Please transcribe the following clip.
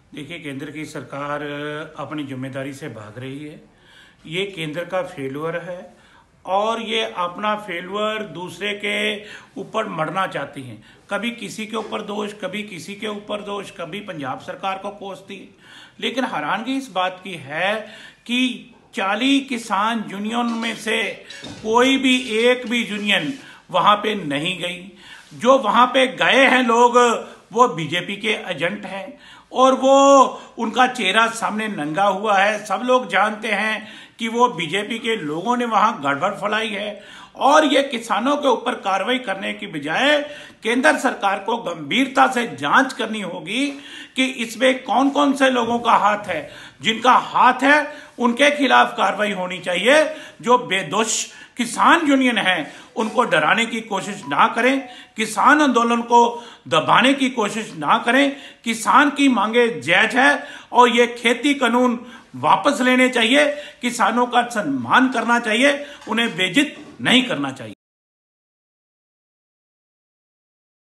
देखिए, केंद्र की सरकार अपनी जिम्मेदारी से भाग रही है। ये केंद्र का फेल्यूर है और ये अपना फेल्यूर दूसरे के ऊपर मढ़ना चाहती हैं। कभी किसी के ऊपर दोष, कभी किसी के ऊपर दोष, कभी पंजाब सरकार को कोसती है। लेकिन हैरानगी इस बात की है कि 40 किसान यूनियन में से कोई भी एक भी यूनियन वहां पे नहीं गई। जो वहां पे गए हैं लोग, वो बीजेपी के एजेंट हैं और वो उनका चेहरा सामने नंगा हुआ है। सब लोग जानते हैं कि वो बीजेपी के लोगों ने वहां गड़बड़ फैलाई है और ये किसानों के ऊपर कार्रवाई करने की बजाय केंद्र सरकार को गंभीरता से जांच करनी होगी कि इसमें कौन कौन से लोगों का हाथ है। जिनका हाथ है उनके खिलाफ कार्रवाई होनी चाहिए। जो बेदोष किसान यूनियन है उनको डराने की कोशिश ना करें, किसान आंदोलन को दबाने की कोशिश ना करें। किसान की मांगे जायज है और ये खेती कानून वापस लेने चाहिए। किसानों का सम्मान करना चाहिए, उन्हें बेइज्जत नहीं करना चाहिए।